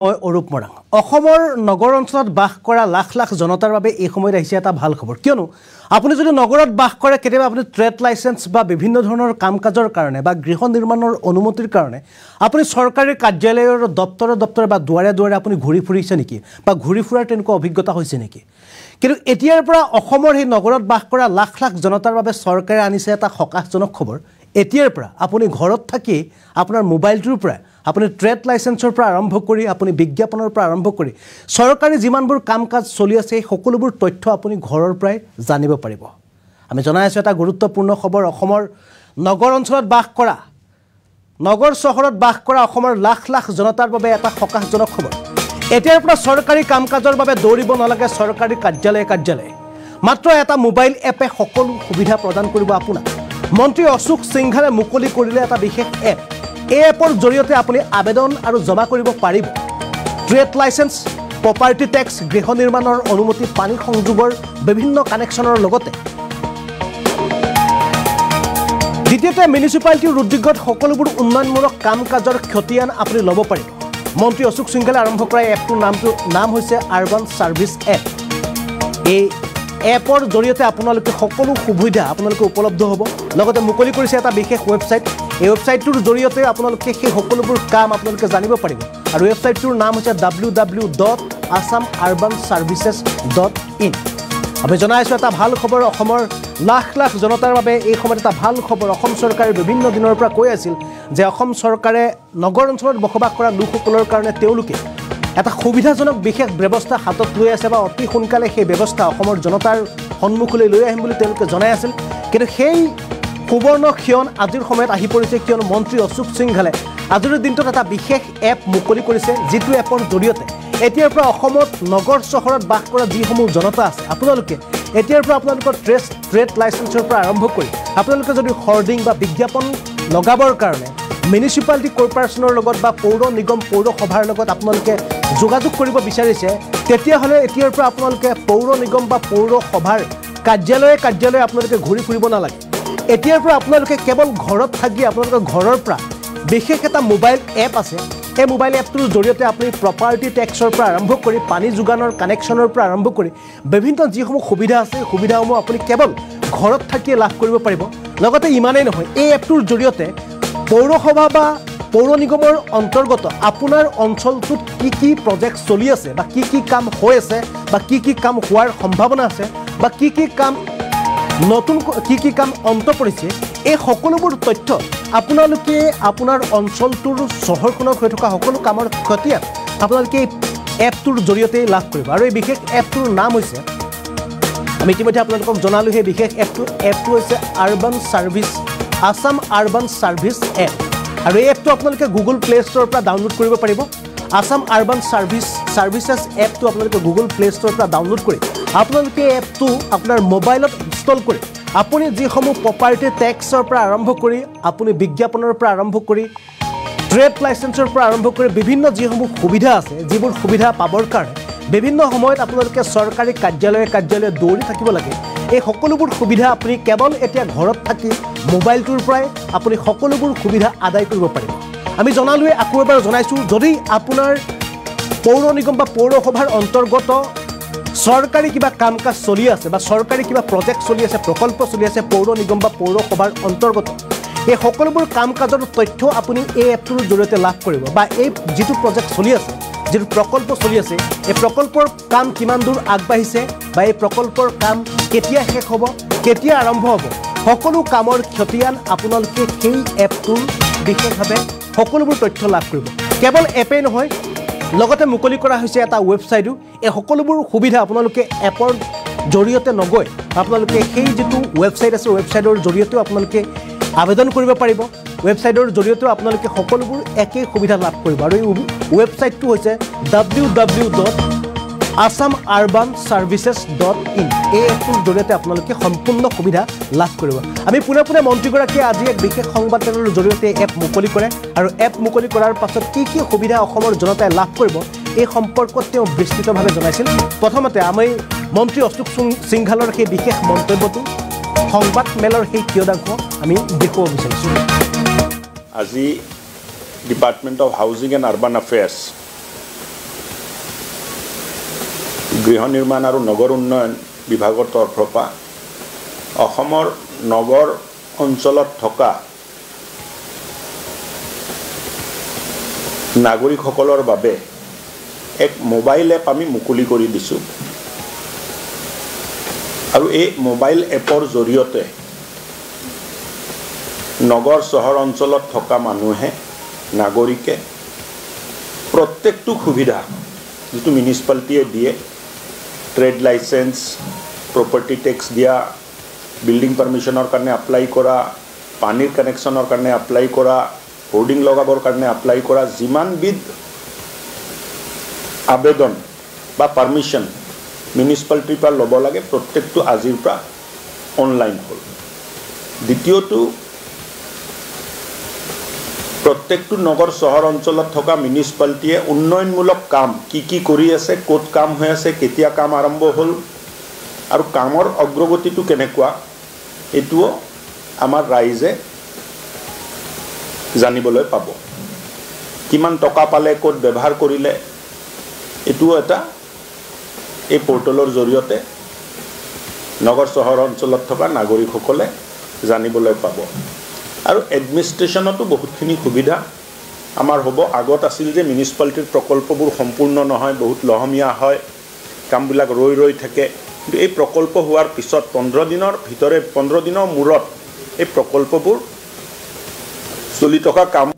অৰূপ মৰাং অসমৰ নগৰ অঞ্চলত বাস কৰা লাখ লাখ জনতাৰ বাবে এই সময়ত আহিছে এটা ভাল খবৰ কিয়নো আপুনি যদি নগৰত বাস কৰে কেতিয়াবা আপুনি ট্ৰেড লাইসেন্স বা বিভিন্ন ধৰণৰ কাম-কাজৰ কাৰণে বা গৃহ নিৰ্মাণৰ অনুমতিৰ কাৰণে আপুনি চৰকাৰী কাৰ্যালয়ৰ দপ্তৰে বা দুৱাৰে দুৱাৰে আপুনি ঘূৰি ফুৰিছে নেকি বা ঘূৰি ফুৰাৰ তেনেকুৱা অভিজ্ঞতা হৈছে নেকি কিন্তু এতিয়াৰ পৰা অসমৰ এই নগৰত বাস কৰা লাখ লাখ জনতাৰ বাবে চৰকাৰে আনিছে এটা সকাহজনক খবৰ এতিয়াৰ পৰা আপুনি ঘৰত থাকি আপোনাৰ মোবাইলটোৰ পৰা আপুনি ট্ৰেড লাইসেন্সৰ পৰা আৰম্ভ কৰি আপুনি বিজ্ঞাপনৰ পৰা আৰম্ভ কৰি চৰকাৰী যিমানবোৰ কাম-কাজ চলি আছে এই সকলোবোৰ তথ্য আপুনি ঘৰৰ পৰাই জানিব পাৰিব আমি জনাই আছো এটা গুৰুত্বপূৰ্ণ খবৰ অসমৰ নগৰ অঞ্চলত বাস কৰা নগৰ চহৰত বাস কৰা অসমৰ লাখ লাখ জনতাৰ বাবে এটা সকাহজনক খবৰ এতিয়াৰ পৰা চৰকাৰী কাম-কাজৰ বাবে দৌৰিব নালাগে চৰকাৰী কাৰ্যালয় মাত্ৰ এটা মোবাইল এপে সকলো সুবিধা প্ৰদান কৰিব আপোনাক মন্ত্ৰী অশোক সিংঘালে মুকলি কৰিলে এটা বিশেষ এপ এই এপৰ জৰিয়তে আপুনি আবেদন আৰু জমা কৰিব পাৰিব ট্ৰেড লাইসেন্স প্ৰপাৰ্টি টেক্স গৃহ নিৰ্মাণৰ অনুমতি পানী সংযোগৰ বিভিন্ন কানেকশ্যনৰ লগতে দ্বিতীয়তে মিউনিচিপালিটিৰ উদ্যোগত সকলোবোৰ উন্নয়নমূলক কাম-কাজৰ খতিয়ান আপুনি ল'ব পাৰিব মন্ত্ৰী অশোক সিংঘালে আৰম্ভ কৰা এপটোৰ নাম হৈছে আৰবান সাৰ্ভিস এপ এই এপৰ জৰিয়তে আপোনালোকে সকলো সুবিধা আপোনালোকে উপলব্ধ হ'ব লগতে মুকলি কৰিছে এটা বিশেষ ৱেবছাইট এই ৱেবছাইটটোৰ জৰিয়তে আপোনালোকে সেই সকলোবোৰ কাম আপোনালোকে জানিব পাৰিব আৰু ৱেবছাইটটোৰ নাম হৈছে www.assamarbanservices.in আমি জনাইছো এটা ভাল খবৰ অসমৰ লাখ লাখ জনতাৰ বাবে এই সময়ত এটা ভাল খবৰ অসম চৰকাৰে বিভিন্ন দিনৰ পৰা কৈ আছিল যে অসম চৰকাৰে নগৰ অঞ্চলত বসবাস কৰা লোকসকলৰ কাৰণে তেওঁলোকে এটা সুবিধাজনক বিশেষ ব্যৱস্থা হাতত লৈ আছে বা অতি সোনকালে সেই ব্যৱস্থা অসমৰ জনতাৰ সন্মুখলৈ লৈ আহিম বুলি তেওঁলোকে জনাই আছিল কিন্তু সেই সুবৰ্ণ ক্ষণ আজিৰ সময়ত আহি পৰিছে কিয়নো মন্ত্ৰী অশোক সিংঘালে আজিৰ দিনটোত এটা বিশেষ এপ মুকলি কৰিছে যিটো এপৰ জৰিয়তে এতিয়াৰ পৰা অসমত নগৰ চহৰত বাস কৰা যিসমূহ জনতা আছে আপোনালোকে এতিয়াৰ পৰা আপোনালোকৰ ট্ৰেড লাইসেন্সৰ পৰা আৰম্ভ কৰি আপোনালোকে যদি হৰ্ডিং বা বিজ্ঞাপন লগাবৰ কাৰণে মিউনিচিপালিটি কৰ্পোৰেশ্যনৰ লগত বা পৌৰ নিগম পৌৰসভাৰ লগত আপোনালোকে যোগাযোগ কৰিব বিচাৰিছে তেতিয়াহ'লে এতিয়াৰ পৰা আপোনালোকে পৌৰ নিগম বা পৌৰসভাৰ কাৰ্যালয়ে আপোনালোকে ঘূৰি ফুৰিব নালাগে এতিয়াৰ পৰা আপোনালোকে কেৱল ঘৰত থাকি আপোনালোকৰ ঘৰৰ পৰা বিশেষ এটা মোবাইল এপ আছে এই মোবাইল এপটোৰ জৰিয়তে আপুনি প্ৰপাৰ্টি টেক্সৰ পৰা আৰম্ভ কৰি পানী যোগানৰ কানেকশ্যনৰ পৰা আৰম্ভ কৰি বিভিন্ন যিসমূহ সুবিধা আছে সুবিধাসমূহ আপুনি কেৱল ঘৰত থাকিয়ে লাভ কৰিব পাৰিব লগতে ইমানেই নহয় এই এপটোৰ জৰিয়তে পৌৰসভা বা পৌৰ নিগমৰ অন্তৰ্গত আপোনাৰ অঞ্চলটোত কি প্ৰজেক্ট চলি আছে বা কি কাম হৈ আছে বা কি কাম হোৱাৰ সম্ভাৱনা আছে বা কি কাম নতুন কি কাম অন্ত পৰিছে এই সকলোবোৰ তথ্য আপোনালোকে আপোনাৰ অঞ্চলটোৰ চহৰখনত হৈ থকা সকলো কামৰ খতিয়ান আপোনালোকে এপটোৰ জৰিয়তে লাভ কৰিব আৰু এই বিশেষ এপটোৰ নাম হৈছে আমি ইতিমধ্যে আপোনালোকক জনালোঁ সেই বিশেষ এপটো হৈছে আসাম আৰবান সাৰ্ভিস এপ আৰু এই এপটো আপোনালোকে গুগল প্লে ষ্টৰৰ পৰা ডাউনলোড কৰিব পাৰিব আসাম আৰবান সাৰ্ভিসেছ এপটো আপোনালোকে গুগল প্লে ষ্টৰৰ পৰা ডাউনলোড কৰি আপোনালোকে এপটো আপোনাৰ মোবাইলত ইনষ্টল কৰি আপুনি যিসমূহ প্ৰপাৰ্টি টেক্সৰ পৰা আৰম্ভ কৰি আপুনি বিজ্ঞাপনৰ পৰা আৰম্ভ কৰি ট্ৰেড লাইসেন্সৰ পৰা আৰম্ভ কৰি বিভিন্ন যিসমূহ সুবিধা আছে যিবোৰ সুবিধা পাবৰ কাৰণে বিভিন্ন সময়ত আপোনালোকে চৰকাৰী কাৰ্যালয়ে দৌৰি থাকিব লাগে এই সকলোবোৰ সুবিধা আপুনি কেৱল এতিয়া ঘৰত থাকি মোবাইলটোৰ পৰাই আপুনি সকলোবোৰ সুবিধা আদায় কৰিব পাৰিব আমি জনালোৱে আকৌ এবাৰ জনাইছোঁ যদি আপোনাৰ পৌৰ নিগম বা পৌৰসভাৰ অন্তৰ্গত চৰকাৰী কিবা কাম-কাজ চলি আছে বা চৰকাৰী কিবা প্ৰজেক্ট চলি আছে প্ৰকল্প চলি আছে পৌৰ নিগম বা পৌৰসভাৰ অন্তৰ্গত এই সকলোবোৰ কাম-কাজৰ তথ্য আপুনি এই এপটোৰ জৰিয়তে লাভ কৰিব বা এই যিটো প্ৰজেক্ট চলি আছে যিটো প্ৰকল্প চলি আছে এই প্ৰকল্পৰ কাম কিমান দূৰ আগবাঢ়িছে বা এই প্ৰকল্পৰ কাম কেতিয়া শেষ হ'ব কেতিয়া আৰম্ভ হ'ব সকলো কামৰ খতিয়ান আপোনালোকে সেই এপটোৰ বিশেষভাৱে সকলোবোৰ তথ্য লাভ কৰিব কেৱল এপেই নহয় লগতে মুকলি কৰা হৈছে এটা ৱেবছাইটো এই সকলোবোৰ সুবিধা আপোনালোকে এপৰ জৰিয়তে নগৈ আপোনালোকে সেই যিটো ৱেবছাইট আছে ৱেবছাইটৰ জৰিয়তেও আপোনালোকে আবেদন কৰিব পাৰিব ৱেবছাইটৰ জৰিয়তেও আপোনালোকে সকলোবোৰ একেই সুবিধা লাভ কৰিব আৰু এই ৱেবছাইটটো হৈছে www.assamarbanservices.in এই এপটোৰ জৰিয়তে আপোনালোকে সম্পূৰ্ণ সুবিধা লাভ কৰিব আমি পোনে মন্ত্ৰীগৰাকীয়ে আজি এক বিশেষ সংবাদমেলৰ জৰিয়তে এপ মুকলি কৰে আৰু এপ মুকলি কৰাৰ পাছত কি সুবিধা অসমৰ জনতাই লাভ কৰিব এই সম্পৰ্কত তেওঁ বিস্তৃতভাৱে জনাইছিল প্ৰথমতে আমি মন্ত্ৰী অশোক সিংঘালৰ সেই বিশেষ মন্তব্যটো সংবাদ মেলৰ সেই কিয়দাংশ আমি দেখুৱাব বিচাৰিছোঁ আজি department of housing and urban affairs গৃহ নিৰ্মাণ আৰু নগৰ উন্নয়ন বিভাগৰ তৰফৰ পৰা অসমৰ নগৰ অঞ্চলত থকা নাগৰিকসকলৰ বাবে এক মোবাইল এপ আমি মুকলি কৰি দিছোঁ আৰু এই মোবাইল এপৰ জৰিয়তে নগৰ চহৰ অঞ্চলত থকা মানুহে নাগৰিকে প্ৰত্যেকটো সুবিধা যেটো মিউনিচিপালিটিয়ে দিয়ে ট্ৰেড লাইসেন্স প্ৰপাৰ্টি টেক্স দিয়া বিল্ডিং পাৰমিশনৰ কাৰণে এপ্লাই কৰা পানীৰ কানেকশ্যনৰ কাৰণে এপ্লাই কৰা হোৰ্ডিং লগাবৰ কাৰণে এপ্লাই কৰা যিমানবিধ আবেদন বা পাৰমিশন মিউনিচিপালিটিৰ পৰা ল'ব লাগে প্ৰত্যেকটো আজিৰ পৰা অনলাইন হ'ল দ্বিতীয়টো প্ৰত্যেকটো নগৰ চহৰ অঞ্চলত থকা মিউনিচিপালিটিয়ে উন্নয়নমূলক কাম কি কৰি আছে ক'ত কাম হৈ আছে কেতিয়া কাম আৰম্ভ হ'ল আৰু কামৰ অগ্ৰগতিটো কেনেকুৱা এটোও আমাৰ ৰাইজে জানিবলৈ পাব কিমান টকা পালে ক'ত ব্যৱহাৰ কৰিলে এটোও এটা এই পোৰ্টেলৰ জৰিয়তে নগৰ চহৰ অঞ্চলত থকা নাগৰিকসকলে জানিবলৈ পাব আৰু এডমিনিষ্ট্ৰেশ্যনতো বহুতখিনি সুবিধা আমাৰ হ'ব আগত আছিল যে মিউনিচিপালিটিৰ প্ৰকল্পবোৰ সম্পূৰ্ণ নহয় বহুত লহমীয়া হয় কামবিলাক ৰৈ থাকে কিন্তু এই প্ৰকল্প হোৱাৰ পিছত 15 দিনৰ ভিতৰে 15 দিনৰ মূৰত এই প্ৰকল্পবোৰ চলি থকা কাম